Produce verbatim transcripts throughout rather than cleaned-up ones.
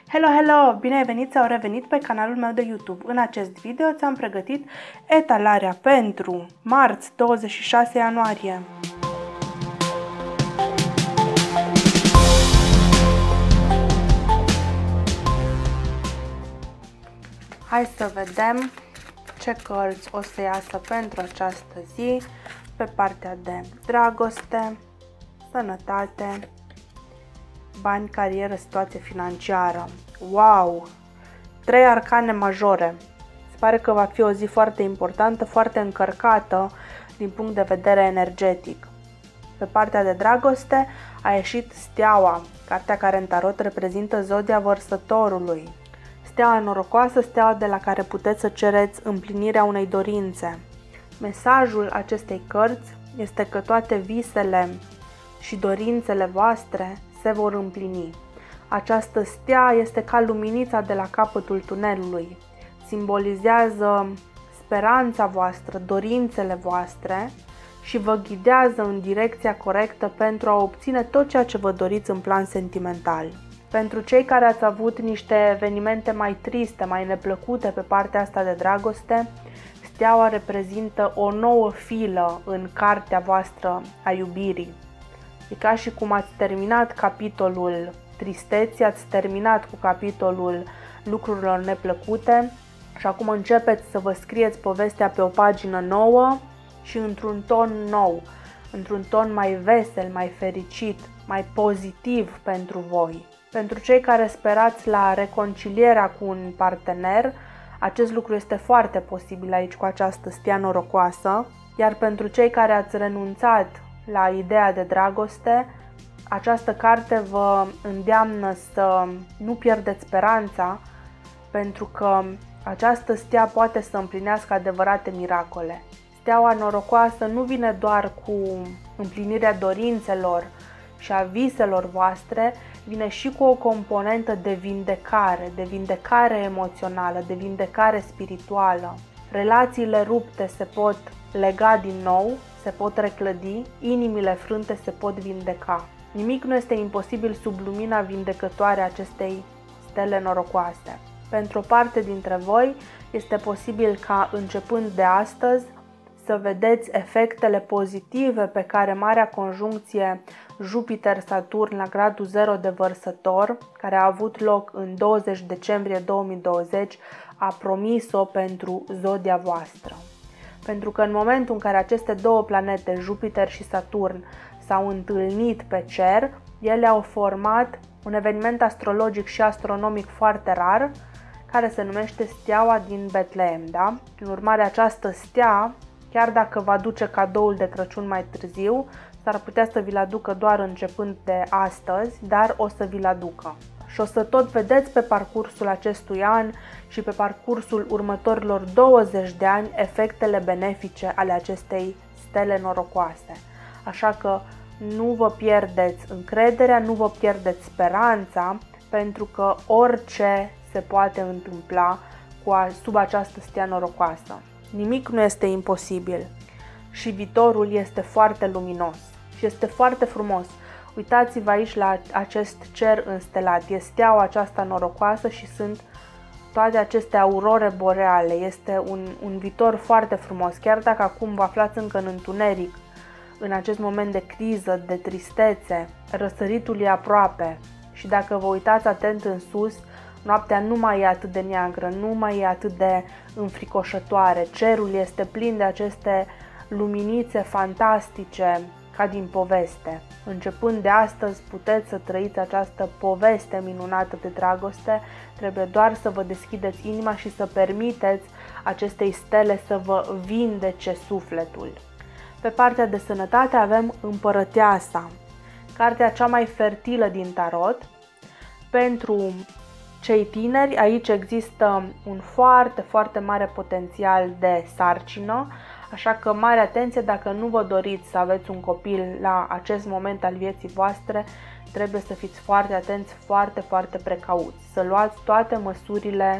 Hello, hello! Bine ai venit sau revenit pe canalul meu de YouTube. În acest video ți-am pregătit etalarea pentru marți, douăzeci și șase ianuarie. Hai să vedem ce cărți o să iasă pentru această zi pe partea de dragoste, sănătate, bani, carieră, situație financiară. Wow! Trei arcane majore. Se pare că va fi o zi foarte importantă, foarte încărcată din punct de vedere energetic. Pe partea de dragoste a ieșit Steaua, cartea care în tarot reprezintă zodia Vărsătorului. Steaua norocoasă, steaua de la care puteți să cereți împlinirea unei dorințe. Mesajul acestei cărți este că toate visele și dorințele voastre se vor împlini. Această stea este ca luminița de la capătul tunelului. Simbolizează speranța voastră, dorințele voastre și vă ghidează în direcția corectă pentru a obține tot ceea ce vă doriți în plan sentimental. Pentru cei care ați avut niște evenimente mai triste, mai neplăcute pe partea asta de dragoste, steaua reprezintă o nouă filă în cartea voastră a iubirii. E ca și cum ați terminat capitolul tristeții, ați terminat cu capitolul lucrurilor neplăcute și acum începeți să vă scrieți povestea pe o pagină nouă și într-un ton nou, într-un ton mai vesel, mai fericit, mai pozitiv pentru voi. Pentru cei care sperați la reconcilierea cu un partener, acest lucru este foarte posibil aici cu această stea norocoasă, iar pentru cei care ați renunțat la ideea de dragoste, această carte vă îndeamnă să nu pierdeți speranța, pentru că această stea poate să împlinească adevărate miracole. Steaua norocoasă nu vine doar cu împlinirea dorințelor și a viselor voastre, vine și cu o componentă de vindecare, de vindecare emoțională, de vindecare spirituală. Relațiile rupte se pot lega din nou, se pot reclădi, inimile frânte se pot vindeca. Nimic nu este imposibil sub lumina vindecătoare a acestei stele norocoase. Pentru o parte dintre voi este posibil ca începând de astăzi să vedeți efectele pozitive pe care marea conjuncție Jupiter-Saturn la gradul zero de Vărsător, care a avut loc în douăzeci decembrie două mii douăzeci, a promis-o pentru zodia voastră. Pentru că în momentul în care aceste două planete, Jupiter și Saturn, s-au întâlnit pe cer, ele au format un eveniment astrologic și astronomic foarte rar, care se numește steaua din Betleem, da? Prin urmare, această stea, chiar dacă va duce cadoul de Crăciun mai târziu, s-ar putea să vi-l aducă doar începând de astăzi, dar o să vi-l aducă. Și o să tot vedeți pe parcursul acestui an și pe parcursul următorilor douăzeci de ani efectele benefice ale acestei stele norocoase. Așa că nu vă pierdeți încrederea, nu vă pierdeți speranța, pentru că orice se poate întâmpla cu a, sub această stea norocoasă. Nimic nu este imposibil și viitorul este foarte luminos și este foarte frumos. Uitați-vă aici la acest cer înstelat, e steaua aceasta norocoasă și sunt toate aceste aurore boreale. Este un, un viitor foarte frumos, chiar dacă acum vă aflați încă în întuneric, în acest moment de criză, de tristețe, răsăritul e aproape și dacă vă uitați atent în sus, noaptea nu mai e atât de neagră, nu mai e atât de înfricoșătoare, cerul este plin de aceste luminițe fantastice ca din poveste. Începând de astăzi puteți să trăiți această poveste minunată de dragoste, trebuie doar să vă deschideți inima și să permiteți acestei stele să vă vindece sufletul. Pe partea de sănătate avem Împărăteasa, cartea cea mai fertilă din tarot. Pentru cei tineri, aici există un foarte, foarte mare potențial de sarcină, așa că mare atenție dacă nu vă doriți să aveți un copil la acest moment al vieții voastre, trebuie să fiți foarte atenți, foarte, foarte precauți, să luați toate măsurile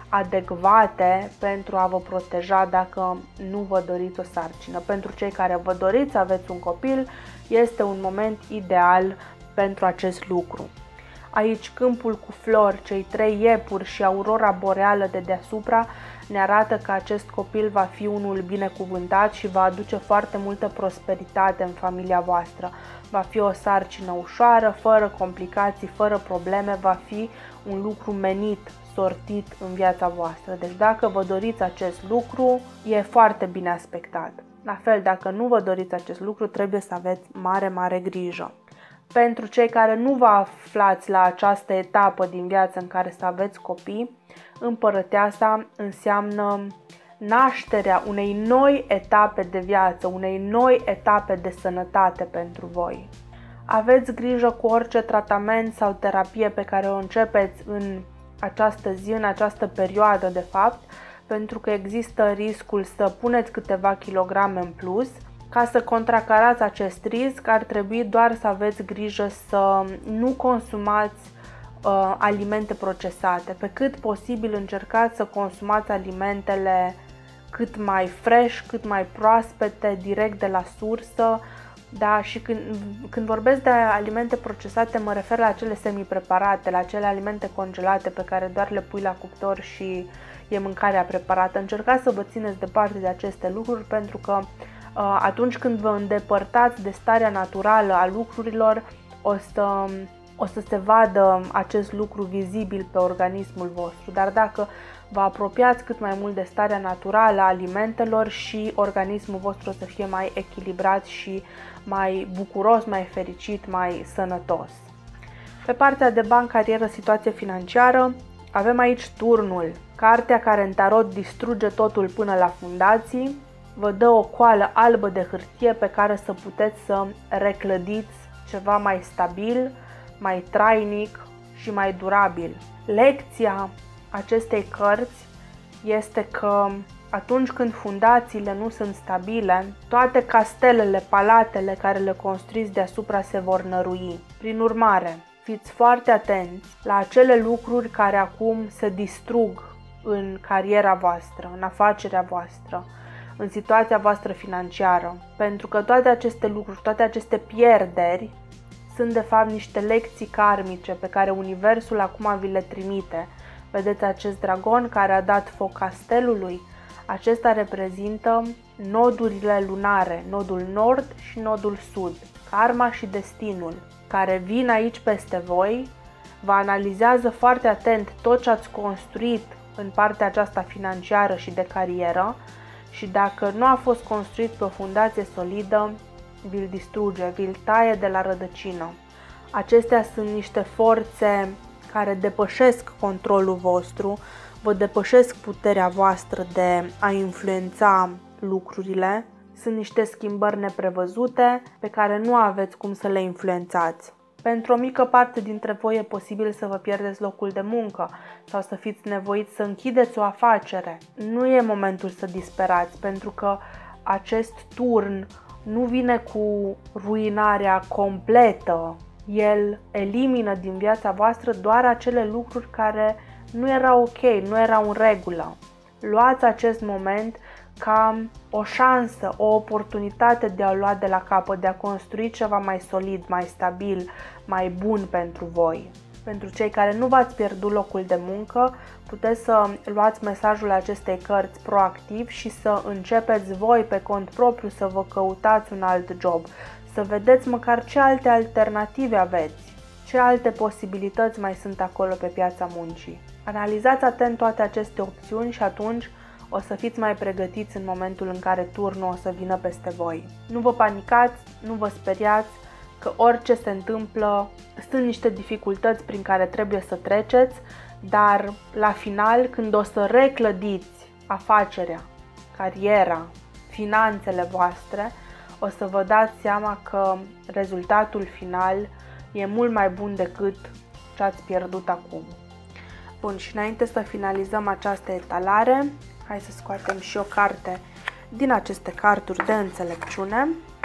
adecvate pentru a vă proteja dacă nu vă doriți o sarcină. Pentru cei care vă doriți să aveți un copil, este un moment ideal pentru acest lucru. Aici câmpul cu flori, cei trei iepuri și aurora boreală de deasupra ne arată că acest copil va fi unul binecuvântat și va aduce foarte multă prosperitate în familia voastră. Va fi o sarcină ușoară, fără complicații, fără probleme, va fi un lucru menit, sortit în viața voastră. Deci dacă vă doriți acest lucru, e foarte bine aspectat. La fel, dacă nu vă doriți acest lucru, trebuie să aveți mare, mare grijă. Pentru cei care nu vă aflați la această etapă din viață în care să aveți copii, Împărăteasa înseamnă nașterea unei noi etape de viață, unei noi etape de sănătate pentru voi. Aveți grijă cu orice tratament sau terapie pe care o începeți în această zi, în această perioadă de fapt, pentru că există riscul să puneți câteva kilograme în plus. Ca să contracarați acest risc, ar trebui doar să aveți grijă să nu consumați uh, alimente procesate. Pe cât posibil încercați să consumați alimentele cât mai fresh, cât mai proaspete, direct de la sursă. Da, și când, când vorbesc de alimente procesate, mă refer la acele semi-preparate, la acele alimente congelate pe care doar le pui la cuptor și e mâncarea preparată. Încercați să vă țineți departe de aceste lucruri, pentru că uh, atunci când vă îndepărtați de starea naturală a lucrurilor, o să, o să se vadă acest lucru vizibil pe organismul vostru. Dar dacă vă apropiați cât mai mult de starea naturală a alimentelor, și organismul vostru o să fie mai echilibrat și mai bucuros, mai fericit, mai sănătos. Pe partea de bani, carieră, situație financiară, avem aici turnul, cartea care în tarot distruge totul până la fundații, vă dă o coală albă de hârtie pe care să puteți să reclădiți ceva mai stabil, mai trainic și mai durabil. Lecția acestei cărți este că atunci când fundațiile nu sunt stabile, toate castelele, palatele care le construiți deasupra se vor nărui. Prin urmare, fiți foarte atenți la acele lucruri care acum se distrug în cariera voastră, în afacerea voastră, în situația voastră financiară, pentru că toate aceste lucruri, toate aceste pierderi sunt de fapt niște lecții karmice pe care Universul acum vi le trimite. Vedeți acest dragon care a dat foc castelului? Acesta reprezintă nodurile lunare, nodul nord și nodul sud, karma și destinul, care vin aici peste voi, vă analizează foarte atent tot ce ați construit în partea aceasta financiară și de carieră, și dacă nu a fost construit pe o fundație solidă, vi-l distruge, vi-l taie de la rădăcină. Acestea sunt niște forțe care depășesc controlul vostru, vă depășesc puterea voastră de a influența lucrurile. Sunt niște schimbări neprevăzute pe care nu aveți cum să le influențați. Pentru o mică parte dintre voi e posibil să vă pierdeți locul de muncă sau să fiți nevoiți să închideți o afacere. Nu e momentul să disperați, pentru că acest turn nu vine cu ruinarea completă. El elimină din viața voastră doar acele lucruri care nu erau ok, nu erau în regulă. Luați acest moment ca o șansă, o oportunitate de a lua de la capăt, de a construi ceva mai solid, mai stabil, mai bun pentru voi. Pentru cei care nu v-ați pierdut locul de muncă, puteți să luați mesajul acestei cărți proactiv și să începeți voi pe cont propriu să vă căutați un alt job, să vedeți măcar ce alte alternative aveți, ce alte posibilități mai sunt acolo pe piața muncii. Analizați atent toate aceste opțiuni și atunci o să fiți mai pregătiți în momentul în care turnul o să vină peste voi. Nu vă panicați, nu vă speriați, că orice se întâmplă sunt niște dificultăți prin care trebuie să treceți, dar la final, când o să reclădiți afacerea, cariera, finanțele voastre, o să vă dați seama că rezultatul final e mult mai bun decât ce ați pierdut acum. Bun, și înainte să finalizăm această etalare, hai să scoatem și o carte din aceste carturi de înțelepciune.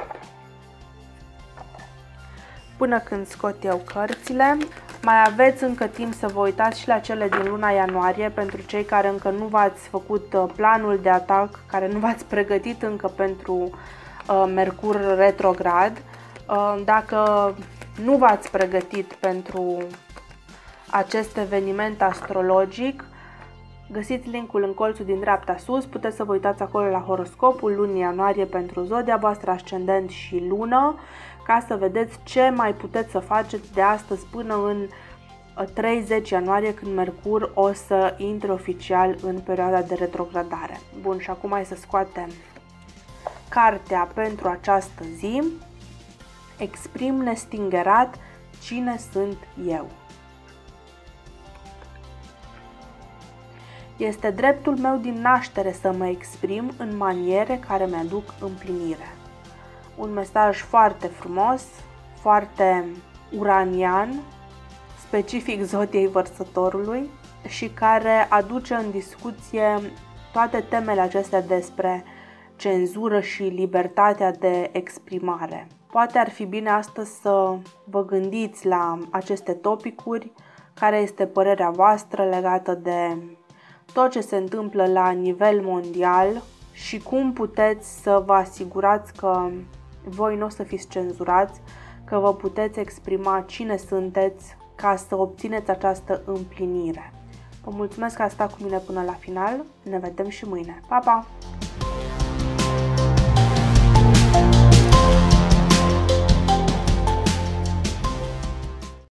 Până când scot eu cărțile, mai aveți încă timp să vă uitați și la cele din luna ianuarie, pentru cei care încă nu v-ați făcut planul de atac, care nu v-ați pregătit încă pentru uh, Mercur retrograd. Uh, dacă nu v-ați pregătit pentru acest eveniment astrologic. Găsiți linkul în colțul din dreapta sus, puteți să vă uitați acolo la horoscopul lunii ianuarie pentru zodia voastră, ascendent și lună, ca să vedeți ce mai puteți să faceți de astăzi până în treizeci ianuarie, când Mercur o să intre oficial în perioada de retrogradare. Bun, și acum hai să scoatem cartea pentru această zi. Exprim nestingerat cine sunt eu. Este dreptul meu din naștere să mă exprim în maniere care mi-aduc împlinire. Un mesaj foarte frumos, foarte uranian, specific zodiei Vărsătorului și care aduce în discuție toate temele acestea despre cenzură și libertatea de exprimare. Poate ar fi bine astăzi să vă gândiți la aceste topicuri, care este părerea voastră legată de tot ce se întâmplă la nivel mondial și cum puteți să vă asigurați că voi nu o să fiți cenzurați, că vă puteți exprima cine sunteți ca să obțineți această împlinire. Vă mulțumesc că ați stat cu mine până la final, ne vedem și mâine. Pa, pa!